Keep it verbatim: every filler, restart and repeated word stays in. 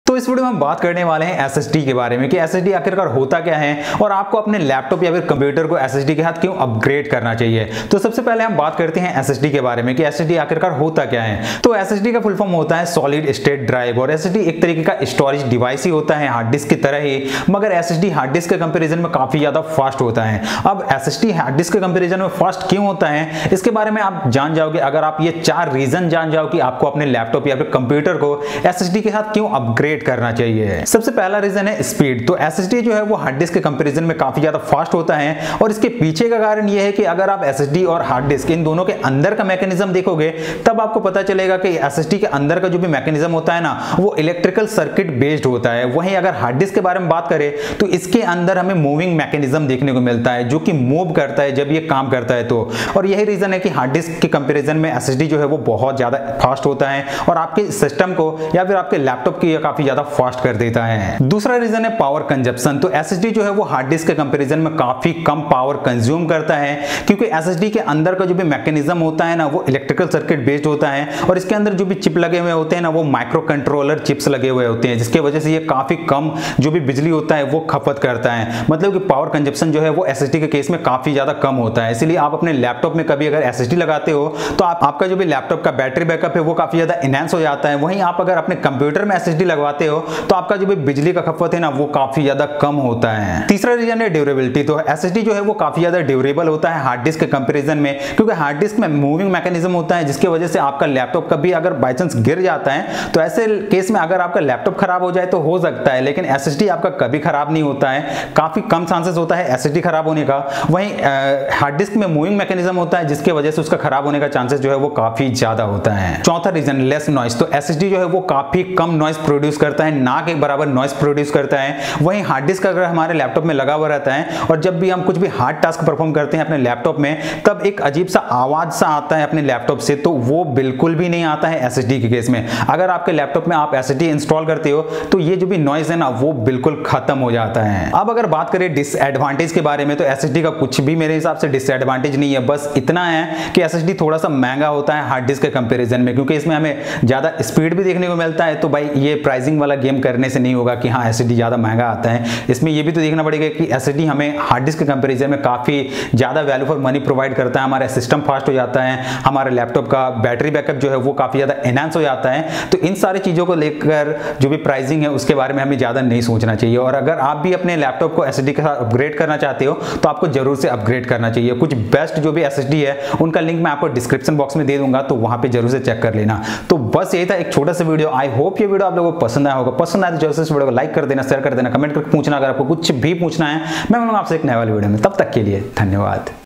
तो इस वीडियो में हम बात करने वाले हैं एसएसडी के बारे में कि एसएसडी आखिरकार होता क्या है और आपको अपने लैपटॉप या फिर कंप्यूटर को एसएसडी के साथ क्यों अपग्रेड करना चाहिए। तो सबसे पहले हम बात करते हैं एसएसडी के बारे में कि एसएसडी आखिरकार होता क्या है। तो एसएसडी का फुल फॉर्म होता है सॉलिड स्टेट ड्राइव और एसएसडी एक तरीके का स्टोरेज डिवाइस ही होता है हार्ड डिस्क की तरह ही, मगर एसएसडी हार्ड डिस्क के कंपेरिजन में काफी ज्यादा फास्ट होता है। अब एसएसडी हार्ड डिस्क के कंपेरिजन में फास्ट क्यों होता है इसके बारे में आप जान जाओगे अगर आप ये चार रीजन जान जाओ कि आपको अपने लैपटॉप या फिर कंप्यूटर को एसएसडी के साथ क्यों अपग्रेड करना चाहिए। सबसे पहला रीजन है स्पीड। तो एसएसडी जो है वो हार्ड डिस्क के कंपैरिजन में काफी ज्यादा फास्ट होता है और इसके पीछे का कारण यह है कि अगर आप एसएसडी और हार्ड डिस्क इन दोनों के अंदर का मैकेनिज्म देखोगे तब आपको पता चलेगा कि एसएसडी के अंदर का जो भी मैकेनिज्म होता है ना वो इलेक्ट्रिकल सर्किट बेस्ड होता है। वहीं अगर हार्ड डिस्क के बारे में बात करें तो इसके अंदर हमें मूविंग मैकेनिज्म देखने को मिलता है जो कि मूव करता है जब ये काम करता है तो। और यही रीजन है कि हार्ड डिस्क के कंपैरिजन में एसएसडी जो है वो बहुत ज्यादा फास्ट होता है और आपके सिस्टम को या फिर आपके लैपटॉप की काफी ज्यादा फास्ट कर देता है। दूसरा रीजन है पावर कंजप्शन। तो एसएसडी जो है वो हार्ड डिस्क के कंपैरिजन में काफी कम पावर कंज्यूम करता है क्योंकि एसएसडी के अंदर का जो भी मैकेनिज्म होता है ना वो इलेक्ट्रिकल सर्किट बेस्ड होता है और इसके अंदर जो भी चिप लगे हुए होते हैं ना वो माइक्रो कंट्रोलर चिप्स लगे हुए होते हैं जिसकी वजह से ये काफी कम जो भी बिजली होता है वो खपत करता है। मतलब कि पावर कंजप्शन जो है वो एसएसडी के केस में काफी ज्यादा कम होता है। इसलिए आप अपने लैपटॉप में कभी अगर एसएसडी लगाते हो तो आप, आपका जो भी लैपटॉप का बैटरी बैकअप है वो काफी ज्यादा इनहैंस हो जाता है। वहीं आप अगर अपने कंप्यूटर में एसएसडी लगवाते हो तो आपका जो भी बिजली का खपत है ना वो काफी ज्यादा कम होता है। तीसरा रीजन है ड्यूरेबिलिटी। तो एसएसडी जो है वो काफी ज्यादा ड्यूरेबल होता है हार्ड डिस्क के कंपैरिजन में क्योंकि हार्ड डिस्क में मूविंग मैकेनिज्म होता है जिसकी वजह से आपका लैपटॉप कभी अगर बाय चांस गिर जाता है तो ऐसे केस में अगर आपका लैपटॉप खराब हो जाए तो हो सकता है, लेकिन एसएसडी आपका कभी खराब नहीं होता है। काफी कम चांसेस होता है एसएसडी खराब होने का। वहीं हार्ड डिस्क में मूविंग मैकेनिज्म होता है जिसकी वजह से उसका खराब होने का चांसेस जो है वो काफी ज्यादा होता है। चौथा रीजन लेस नॉइस। तो एसएसडी जो है वो काफी कम नॉइस प्रोड्यूस करता है, ना के बराबर नॉइस प्रोड्यूस करता है। वहीं हार्ड डिस्क अगर हमारे लैपटॉप में लगा हुआ रहता है और जब भी हम कुछ भी हार्ड टास्क परफॉर्म करते हैं अपने लैपटॉप में तब एक अजीब सा आवाज सा आता है अपने लैपटॉप से, तो वो बिल्कुल भी नहीं आता है एसएसडी के केस में। अगर आपके लैपटॉप में आप एसएसडी इंस्टॉल करते हो तो ये जो भी नॉइज है ना वो बिल्कुल खत्म हो जाता है। अब अगर बात करें डिसएडवांटेज के बारे में तो एसएसडी का कुछ भी मेरे हिसाब से डिसएडवांटेज नहीं है, बस इतना है कि एसएसडी थोड़ा सा महंगा होता है हार्ड डिस्क के कंपैरिजन में क्योंकि इसमें हमें ज्यादा स्पीड भी देखने को मिलता है। तो भाई ये प्राइसिंग वाला गेम करने से नहीं होगा कि हाँ एसएसडी ज्यादा महंगा आता है। इसमें ये भी तो देखना पड़ेगा कि एसएसडी हमें हार्ड डिस्क के कंपैरिजन में काफी ज्यादा वैल्यू फॉर मनी प्रोवाइड करता है। हमारा सिस्टम फास्ट हो जाता है, हमारे लैपटॉप का बैटरी बैकअप जो है वो काफी ज्यादा एनहांस हो जाता है। तो इन सारी चीजों को लेकर जो भी प्राइसिंग है उसके बारे में हमें ज्यादा नहीं सोचना चाहिए। और अगर आप भी अपने लैपटॉप को एसएसडी के साथ अपग्रेड करना चाहते हो तो आपको जरूर से अपग्रेड करना चाहिए। कुछ बेस्ट जो भी एसएसडी है उनका लिंक मैं आपको डिस्क्रिप्शन बॉक्स में दे दूंगा, तो वहां पे जरूर से चेक कर लेना। तो बस यही था एक छोटा सा वीडियो। आई होप ये वीडियो आप लोगों को पसंद आया होगा। पसंद आया तो जरूर से इस वीडियो को लाइक कर देना, शेयर कर देना, कमेंट करके पूछना अगर आपको कुछ भी पूछना है। मैं मिलूंगा आपसे एक नए वाले वीडियो में, तब तक के लिए धन्यवाद।